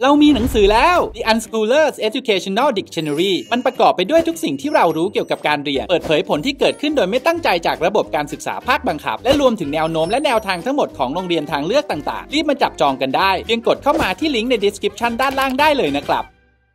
เรามีหนังสือแล้ว The Unschoolers Educational Dictionary มันประกอบไปด้วยทุกสิ่งที่เรารู้เกี่ยวกับการเรียนเปิดเผยผลที่เกิดขึ้นโดยไม่ตั้งใจจากระบบการศึกษาภาคบังคับและรวมถึงแนวโน้มและแนวทางทั้งหมดของโรงเรียนทางเลือกต่างๆรีบมาจับจองกันได้เพียงกดเข้ามาที่ลิงก์ใน description ด้านล่างได้เลยนะครับ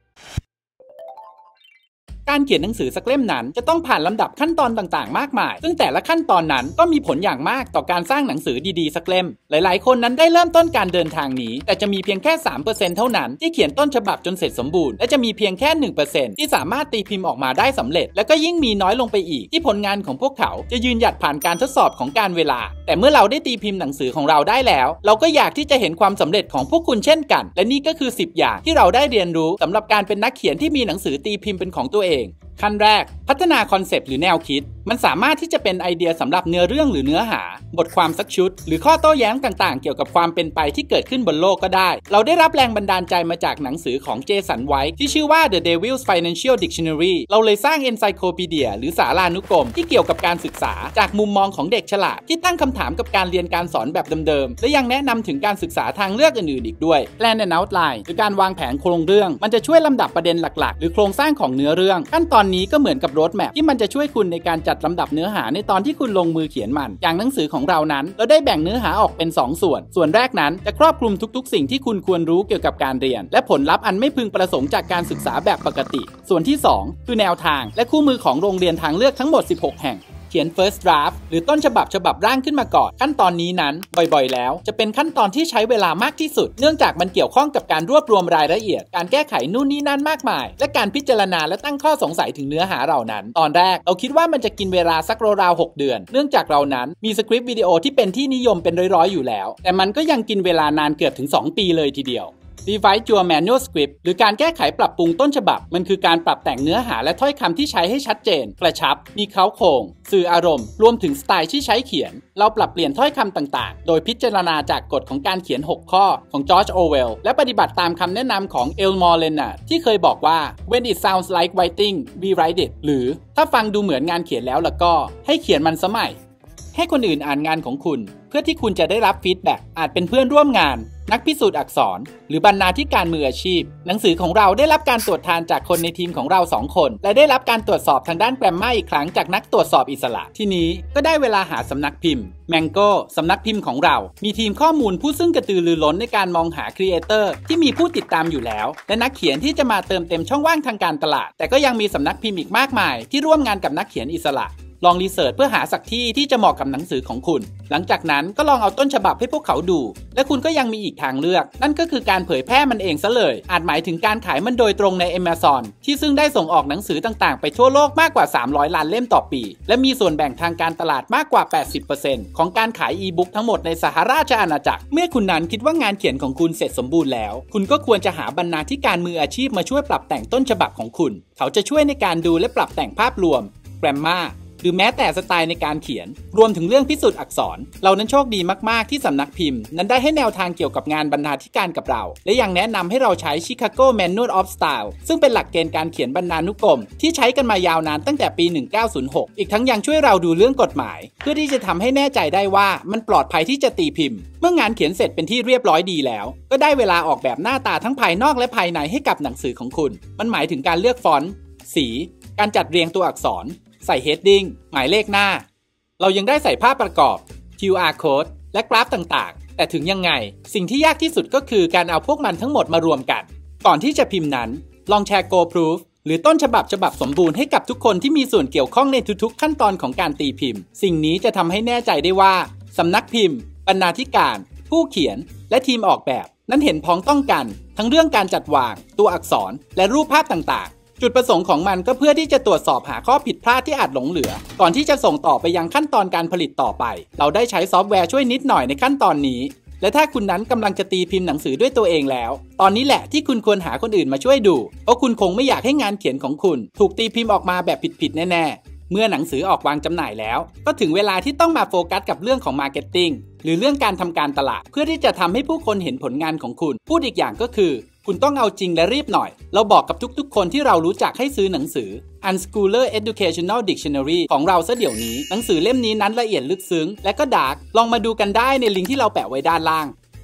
การเขียนหนังสือสักเล่มนั้นจะต้องผ่านลำดับขั้นตอนต่างๆมากมายซึ่งแต่ละขั้นตอนนั้นก็มีผลอย่างมากต่อการสร้างหนังสือดีๆสักเล่มหลายๆคนนั้นได้เริ่มต้นการเดินทางนี้แต่จะมีเพียงแค่ 3% เท่านั้นที่เขียนต้นฉบับจนเสร็จสมบูรณ์และจะมีเพียงแค่ 1% ที่สามารถตีพิมพ์ออกมาได้สำเร็จและก็ยิ่งมีน้อยลงไปอีกที่ผลงานของพวกเขาจะยืนหยัดผ่านการทดสอบของการเวลาแต่เมื่อเราได้ตีพิมพ์หนังสือของเราได้แล้วเราก็อยากที่จะเห็นความสำเร็จของพวกคุณเช่นกันและนี่ก็คือ10อย่างที่เราได้เรียนรู้สำหรับการเป็นนักเขียนที่มีหนังสือตีพิมพ์เป็นของตัวเองขั้นแรกพัฒนาคอนเซปต์หรือแนวคิดมันสามารถที่จะเป็นไอเดียสำหรับเนื้อเรื่องหรือเนื้อหาบทความสักชุดหรือข้อโต้แย้งต่างๆเกี่ยวกับความเป็นไปที่เกิดขึ้นบนโลกก็ได้เราได้รับแรงบันดาลใจมาจากหนังสือของเจสันไวท์ที่ชื่อว่า The Devil's Financial Dictionary เราเลยสร้าง Encyclopedia หรือสารานุกรมที่เกี่ยวกับการศึกษาจากมุมมองของเด็กฉลาดที่ตั้งคำถามกับการเรียนการสอนแบบเดิมๆและยังแนะนำถึงการศึกษาทางเลือกอื่นๆอีกด้วย Plan and Outline หรือการวางแผนโครงเรื่องมันจะช่วยลำดับประเด็นหลักๆหรือโครงสร้างของเนื้อเรื่องขั้นตอนนี้ก็เหมือนกับแมปที่มันจะช่วยคุณในการจัดลำดับเนื้อหาในตอนที่คุณลงมือเขียนมันอย่างหนังสือของเรานั้นเราได้แบ่งเนื้อหาออกเป็น2ส่วนแรกนั้นจะครอบคลุมทุกๆสิ่งที่คุณควรรู้เกี่ยวกับการเรียนและผลลัพธ์อันไม่พึงประสงค์จากการศึกษาแบบปกติส่วนที่2คือแนวทางและคู่มือของโรงเรียนทางเลือกทั้งหมด16แห่งเขียน first draft หรือต้นฉบับร่างขึ้นมาก่อนขั้นตอนนี้นั้นบ่อยๆแล้วจะเป็นขั้นตอนที่ใช้เวลามากที่สุดเนื่องจากมันเกี่ยวข้องกับการรวบรวมรายละเอียดการแก้ไขนู่นนี่นั่นมากมายและการพิจารณาและตั้งข้อสงสัยถึงเนื้อหาเหล่านั้นตอนแรกเราคิดว่ามันจะกินเวลาสักราวๆ6 เดือนเนื่องจากเรานั้นมีสคริปต์วิดีโอที่เป็นที่นิยมเป็นร้อยๆอยู่แล้วแต่มันก็ยังกินเวลานานเกือบถึง2 ปีเลยทีเดียวRevise your manual script หรือการแก้ไขปรับปรุงต้นฉบับมันคือการปรับแต่งเนื้อหาและถ้อยคำที่ใช้ให้ชัดเจนกระชับมีเค้าโครงสื่ออารมณ์รวมถึงสไตล์ที่ใช้เขียนเราปรับเปลี่ยนถ้อยคำต่างๆโดยพิจารณาจากกฎของการเขียน6ข้อของจอร์จโอเวลและปฏิบัติตามคำแนะนำของเอลมอร์เลนาร์ดที่เคยบอกว่า when it sounds like writing we write it หรือถ้าฟังดูเหมือนงานเขียนแล้วก็ให้เขียนมันซะใหม่ให้คนอื่นอ่านงานของคุณเพื่อที่คุณจะได้รับฟีดแบ็กอาจเป็นเพื่อนร่วมงานนักพิสูจน์อักษรหรือบรรณาธิการมืออาชีพหนังสือของเราได้รับการตรวจทานจากคนในทีมของเรา2 คนและได้รับการตรวจสอบทางด้านแกรมมาอีกครั้งจากนักตรวจสอบอิสระที่นี้ก็ได้เวลาหาสำนักพิมพ์ Mango สำนักพิมพ์ของเรามีทีมข้อมูลผู้ซึ่งกระตือรือร้นในการมองหาครีเอเตอร์ที่มีผู้ติดตามอยู่แล้วและนักเขียนที่จะมาเติมเต็มช่องว่างทางการตลาดแต่ก็ยังมีสำนักพิมพ์อีกมากมายที่ร่วมงานกับนักเขียนอิสระลองรีเสิร์ชเพื่อหาสักที่ที่จะเหมาะกับหนังสือของคุณหลังจากนั้นก็ลองเอาต้นฉบับให้พวกเขาดูและคุณก็ยังมีอีกทางเลือกนั่นก็คือการเผยแพร่มันเองซะเลยอาจหมายถึงการขายมันโดยตรงใน Amazon ที่ซึ่งได้ส่งออกหนังสือต่างๆไปทั่วโลกมากกว่า300 ล้านเล่มต่อปีและมีส่วนแบ่งทางการตลาดมากกว่า 80% ของการขายอีบุ๊กทั้งหมดในสหราชอาณาจักรเมื่อคุณนั้นคิดว่างานเขียนของคุณเสร็จสมบูรณ์แล้วคุณก็ควรจะหาบรรณาธิการมืออาชีพมาช่วยปรับแต่งต้นฉบับของคุณเขาจะช่วยในการดูและปรับแต่งภาพรวมแกรมมาหรือแม้แต่สไตล์ในการเขียนรวมถึงเรื่องพิสูจน์อักษรเรานั้นโชคดีมากๆที่สำนักพิมพ์นั้นได้ให้แนวทางเกี่ยวกับงานบรรณาธิการกับเราและยังแนะนำให้เราใช้ Chicago Manual of Style ซึ่งเป็นหลักเกณฑ์การเขียนบรรณานุกรมที่ใช้กันมายาวนานตั้งแต่ปี 1906 อีกทั้งยังช่วยเราดูเรื่องกฎหมายเพื่อที่จะทำให้แน่ใจได้ว่ามันปลอดภัยที่จะตีพิมพ์เมื่องานเขียนเสร็จเป็นที่เรียบร้อยดีแล้วก็ได้เวลาออกแบบหน้าตาทั้งภายนอกและภายในให้กับหนังสือของคุณมันหมายถึงการเลือกฟอนต์สีการจัดเรียงตัวอักษรใส่ heading หมายเลขหน้าเรายังได้ใส่ภาพประกอบ QR code และกราฟต่างๆแต่ถึงยังไงสิ่งที่ยากที่สุดก็คือการเอาพวกมันทั้งหมดมารวมกันก่อนที่จะพิมพ์นั้นลองแชร์ Go Proof หรือต้นฉบับสมบูรณ์ให้กับทุกคนที่มีส่วนเกี่ยวข้องในทุกๆขั้นตอนของการตีพิมพ์สิ่งนี้จะทำให้แน่ใจได้ว่าสำนักพิมพ์บรรณาธิการผู้เขียนและทีมออกแบบนั้นเห็นพ้องต้องกันทั้งเรื่องการจัดวางตัวอักษรและรูปภาพต่างๆจุดประสงค์ของมันก็เพื่อที่จะตรวจสอบหาข้อผิดพลาดที่อาจหลงเหลือก่อนที่จะส่งต่อไปยังขั้นตอนการผลิตต่อไปเราได้ใช้ซอฟต์แวร์ช่วยนิดหน่อยในขั้นตอนนี้และถ้าคุณนั้นกำลังจะตีพิมพ์หนังสือด้วยตัวเองแล้วตอนนี้แหละที่คุณควรหาคนอื่นมาช่วยดูเพราะคุณคงไม่อยากให้งานเขียนของคุณถูกตีพิมพ์ออกมาแบบผิดๆแน่ๆเมื่อหนังสือออกวางจำหน่ายแล้วก็ถึงเวลาที่ต้องมาโฟกัสกับเรื่องของมาร์เก็ตติ้งหรือเรื่องการทำการตลาดเพื่อที่จะทำให้ผู้คนเห็นผลงานของคุณพูดอีกอย่างก็คือคุณต้องเอาจริงและรีบหน่อยเราบอกกับทุกๆคนที่เรารู้จักให้ซื้อหนังสือ Unschoolers Educational Dictionary ของเราซะเดี๋ยวนี้หนังสือเล่มนี้นั้นละเอียดลึกซึ้งและก็ดาร์กลองมาดูกันได้ในลิงก์ที่เราแปะไว้ด้านล่าง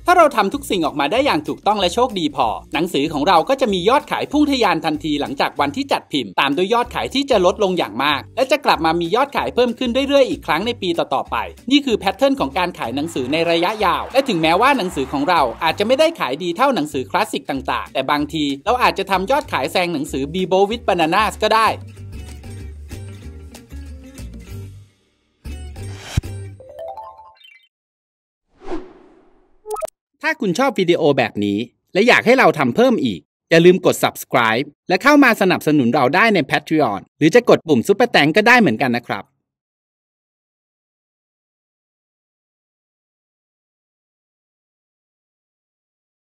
ถ้าเราทำทุกสิ่งออกมาได้อย่างถูกต้องและโชคดีพอหนังสือของเราก็จะมียอดขายพุ่งทะยานทันทีหลังจากวันที่จัดพิมพ์ตามด้วยยอดขายที่จะลดลงอย่างมากและจะกลับมามียอดขายเพิ่มขึ้นเรื่อยๆอีกครั้งในปีต่อๆไปนี่คือแพทเทิร์นของการขายหนังสือในระยะยาวและถึงแม้ว่าหนังสือของเราอาจจะไม่ได้ขายดีเท่าหนังสือคลาสสิกต่างๆแต่บางทีเราอาจจะทำยอดขายแซงหนังสือ Bibo with Bananas ก็ได้ถ้าคุณชอบวิดีโอแบบนี้และอยากให้เราทำเพิ่มอีกอย่าลืมกด subscribe และเข้ามาสนับสนุนเราได้ใน Patreon หรือจะกดปุ่ม Super Thanks ก็ได้เหมือนกันนะครับ